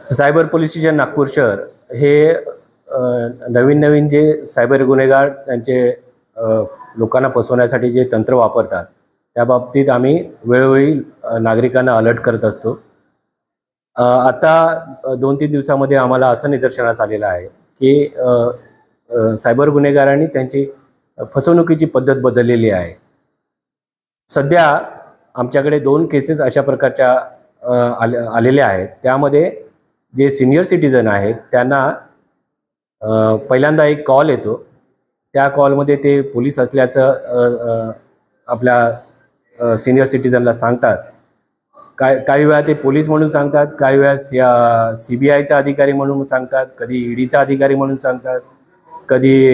Cyber police station Nagpur शहर हे नवीन जे सायबर गुन्हेगार त्यांचे लोकांना फसवण्यासाठी जे तंत्र वापरतात त्या बाबतीत आम्ही वेळोवेळी नागरिकांना अलर्ट करत असतो। आता 2-3 दिवसांमध्ये आम्हाला असं निदर्शनास आलेलं आहे की सायबर गुन्हेगारांनी त्यांची फसवणुकीची पद्धत बदललेली आहे। सध्या आमच्याकडे 2 केसेस अशा प्रकारच्या आलेल्या आहेत। त्यामध्ये जे सीनियर सिटीजन आहेत त्यांना पहिल्यांदा एक कॉल येतो। त्या कॉलमध्ये ते पोलीस असल्याचं आपल्या सीनियर सिटीजनला सांगतात। काही वेळा ते पोलीस म्हणून सांगतात, काही वेळा CBIचा अधिकारी म्हणून सांगतात, कधी EDचा अधिकारी म्हणून सांगतात, कधी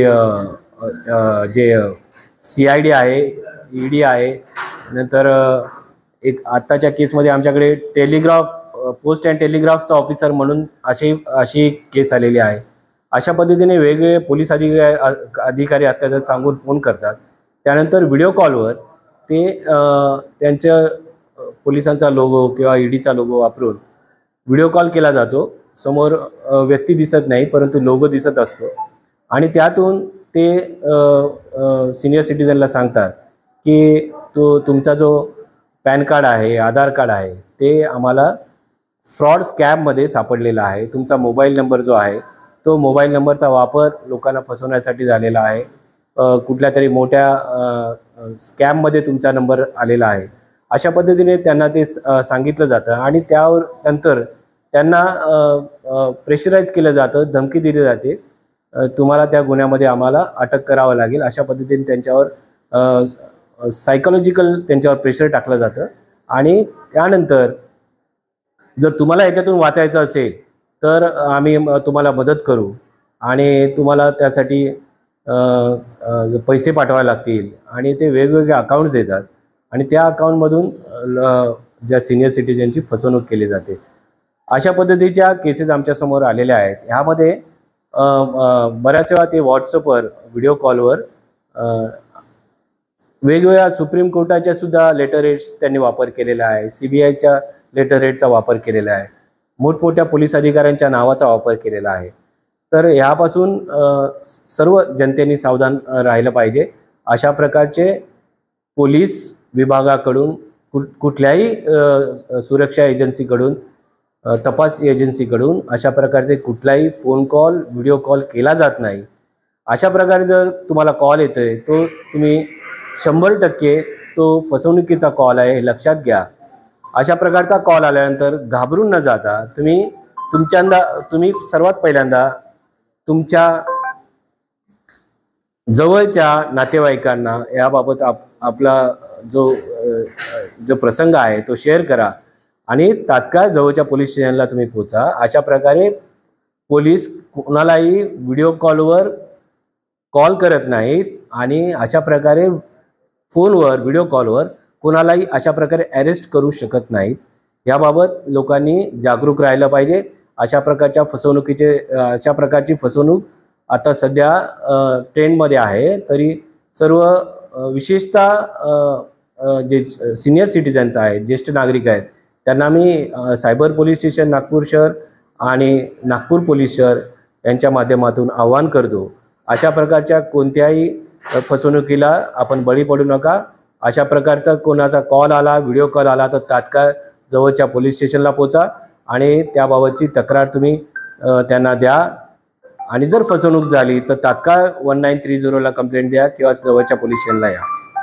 जे CID आहे, ED आहे, नंतर एक आत्ताच्या केसमध्ये आमच्याकडे पोस्ट अँड टेलिग्राफचा ऑफिसर म्हणून अशी केस आलेली आहे। अशा पद्धतीने वेगवेगळे पोलीस अधिकारी आता सांगून फोन करतात। त्यानंतर व्हिडिओ कॉलवर ते त्यांच्या पोलिसांचा लोगो किंवा EDचा लोगो वापरून व्हिडिओ कॉल केला जातो। समोर व्यक्ती दिसत नाही परंतु लोगो दिसत असतो आणि त्यातून ते सीनियर सिटीजनला सांगतात की तुमचा जो पॅन कार्ड आहे, आधार कार्ड आहे ते आम्हाला फ्रॉड स्कॅममध्ये सापडलेला आहे। तुमचा मोबाईल नंबर जो आहे तो मोबाईल नंबरचा वापर लोकांना फसवण्यासाठी झालेला आहे। कुठल्या तरी मोठ्या स्कॅममध्ये तुमचा नंबर आलेला आहे। अशा पद्धतीने त्यांना ते सांगितलं जातं आणि त्यावर नंतर त्यांना प्रेशराईज केलं जातं, धमकी दिली जाते, तुम्हाला त्या गुन्ह्यामध्ये आम्हाला अटक करावं लागेल। अशा पद्धतीने त्यांच्यावर सायकोलॉजिकल त्यांच्यावर प्रेशर टाकलं जातं आणि त्यानंतर जर तुम्हाला याच्यातून वाचायचं असेल तर आम्ही तुम्हाला मदत करू आणि तुम्हाला त्यासाठी पैसे पाठवावे लागतील आणि ते वेगवेगळे अकाउंट्स देतात आणि त्या अकाउंटमधून ज्या सीनियर सिटीजनची फसवणूक केली जाते। अशा पद्धतीच्या केसेस आमच्यासमोर आलेल्या आहेत। ह्यामध्ये बऱ्याच वेळा ते व्हॉट्सअपवर व्हिडिओ कॉलवर वेगवेगळ्या सुप्रीम कोर्टाच्या सुद्धा लेटर हेड्स त्यांनी वापर केलेला आहे, CBIच्या लेटर हेडचा वापर केलेला आहे, मोठमोठ्या पोलीस अधिकाऱ्यांच्या नावाचा वापर केलेला आहे। तर ह्यापासून सर्व जनतेने सावधान राहिलं पाहिजे। अशा प्रकारचे पोलीस विभागाकडून कुठल्याही सुरक्षा एजन्सीकडून, तपास एजन्सीकडून अशा प्रकारचे कुठलाही फोन कॉल, व्हिडिओ कॉल केला जात नाही। अशा प्रकारे जर तुम्हाला कॉल येतोय तो तुम्ही 100% तो फसवणुकीचा कॉल आहे हे लक्षात घ्या। अशा प्रकारचा कॉल आल्यानंतर घाबरून न जाता तुम्ही सर्वात पहिल्यांदा तुमच्या जवळच्या नातेवाईकांना याबाबत आपला जो प्रसंग आहे तो शेअर करा आणि तात्काळ जवळच्या पोलीस स्टेशनला तुम्ही पोहोचा। अशा प्रकारे पोलीस कोणालाही व्हिडिओ कॉलवर कॉल करत नाहीत आणि अशा प्रकारे फोनवर, व्हिडिओ कॉलवर कोणालाही अशा प्रकारे अरेस्ट करू शकत नाहीत। याबाबत लोकांनी जागरूक राहिलं पाहिजे। अशा प्रकारची फसवणूक आता सध्या ट्रेंडमध्ये आहे। तरी सर्व विशेषतः जे सीनियर सिटीजन्स आहेत, ज्येष्ठ नागरिक आहेत, त्यांना मी सायबर पोलीस स्टेशन नागपूर शहर आणि नागपूर पोलीस शहर यांच्या माध्यमातून आवाहन करतो, अशा प्रकारच्या कोणत्याही फसवणुकीला आपण बळी पडू नका। अशा प्रकारचा कोणाचा कॉल आला, व्हिडिओ कॉल आला तर तात्काळ जवळच्या पोलीस स्टेशनला पोचा आणि त्याबाबतची तक्रार तुम्ही त्यांना द्या आणि जर फसवणूक झाली तर तात्काळ 1930ला कंप्लेंट द्या किंवा जवळच्या पोलीस स्टेशनला या।